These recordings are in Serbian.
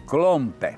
Klompe.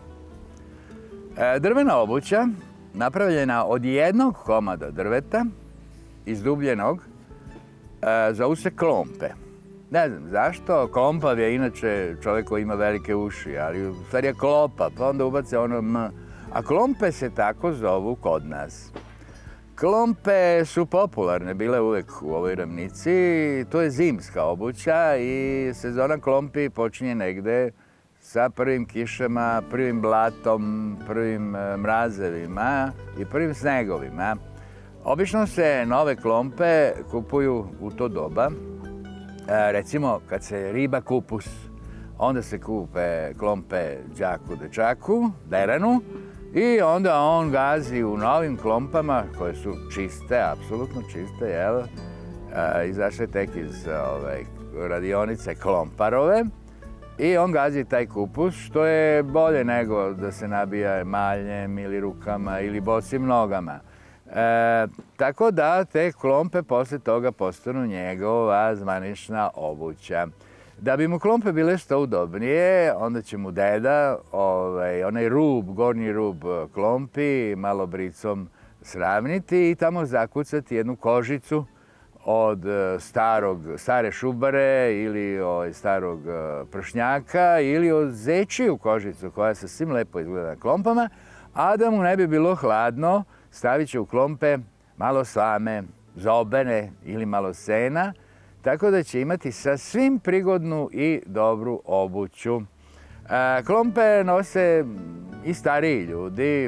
Drvena obuća napravljena od jednog komada drveta, izdubljenog, zovu se klompe. Ne znam zašto, klompav je inače čovjek koji ima velike uši, ali u stvari je klopa, pa onda ubace ono m. A klompe se tako zovu kod nas. Klompe su popularne bile uvek u ovoj ravnici, to je zimska obuća i sezona klompi počinje negde sa prvim kišama, prvim blatom, prvim mrazevima i prvim snegovima. Obično se nove klompe kupuju u to doba. Recimo, kad se riba kupus, onda se kupe klompe đaku dečaku, deranu, i onda on gazi u novim klompama koje su čiste, apsolutno čiste, jel? Izašle tek iz radionice klomparove. I on gazi taj kupus, što je bolje nego da se nabija maljem ili rukama ili bosim nogama. Tako da te klompe posle toga postanu njegova zvanična obuća. Da bi mu klompe bile što udobnije, onda će mu deda onaj rub, gornji rub klompi malo bricom sravniti i tamo zakucati jednu kožicu od stare šubare ili starog pršnjaka ili od zečiju kožicu koja sasvim lepo izgleda na klompama, a da mu ne bi bilo hladno, stavit će u klompe malo slame, zobene ili malo sena, tako da će imati sasvim prigodnu i dobru obuću. Klompe nose i stariji ljudi,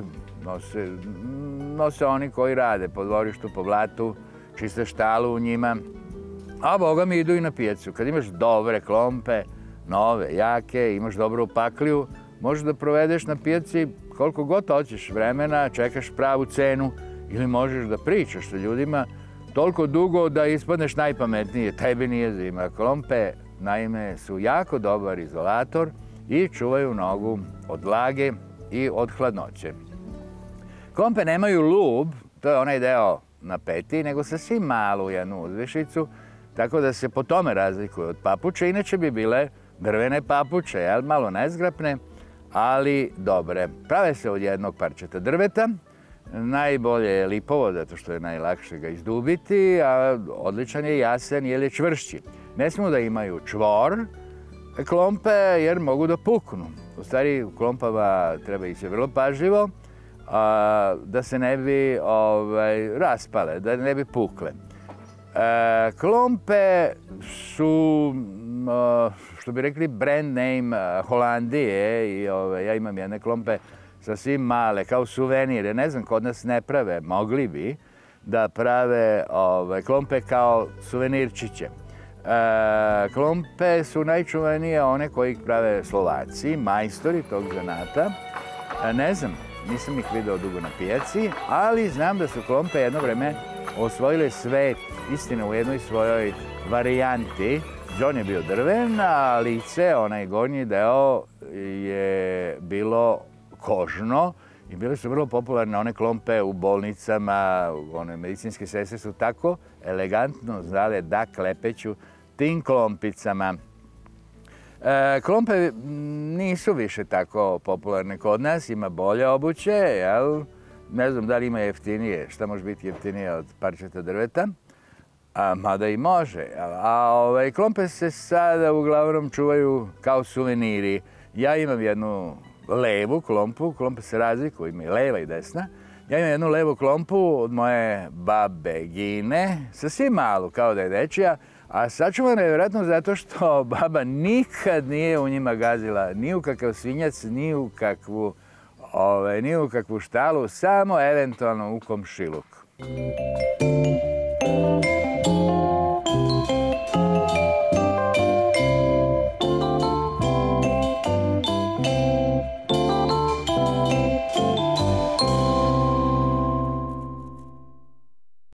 nose oni koji rade po dvorištu, po blatu, čiste štalu u njima, a boga mi idu i na pijacu. Kad imaš dobre klompe, nove, jake, imaš dobru pakliju, možeš da provedeš na pijaci koliko god hoćeš vremena, čekaš pravu cenu ili možeš da pričaš sa ljudima toliko dugo da ispadneš najpametnije, tebi nije zima. Klompe, naime, su jako dobar izolator i čuvaju nogu od vlage i od hladnoće. Klompe nemaju lub, to je onaj deo na peti, nego sasvim malu jednu uzvišicu, tako da se po tome razlikuju od papuče. Inače bi bile drvene papuče, malo nezgrapne, ali dobre. Prave se od jednog parčeta drveta, najbolje je lipovo, zato što je najlakše ga izdubiti, a odličan je jasen jer je čvršći. Ne smiju da imaju čvor klompe jer mogu da puknu. U stvari, u klompama treba ići vrlo pažljivo, da se ne bi raspale, da ne bi pukle. Klompe su, što bi rekli, brand name Holandije i ja imam jedne klompe sasvim male, kao suvenire. Ne znam, kod nas ne prave, mogli bi da prave klompe kao suvenirčiće. Klompe su najčuvenije one koji ih prave Slovaci, majstori tog zanata. Ne znam, nisam ih video dugo na pijaci, ali znam da su klompe jedno vreme osvojile svet, istina u jednoj svojoj varijanti. Đon je bio drven, a lice, onaj gornji deo, je bilo kožno i bile su vrlo popularne one klompe u bolnicama, one medicinske sestre su tako elegantno znale da klepeću tim klompicama. Klompe nisu više tako popularne kod nas, ima bolje obuće, jel? Ne znam da li ima jeftinije, šta može biti jeftinije od parčeta drveta, mada i može. Klompe se sada uglavnom čuvaju kao suveniri. Ja imam jednu levu klompu, klompe se razlikuju, ima i leva i desna. Ja imam jednu levu klompu od moje babe Gine, sasvim malu, kao da je dečija, a sačuvana je vjerojatno zato što baba nikad nije u njima gazila ni u kakav svinjac, ni u kakvu štalu, samo eventualno u komšiluk.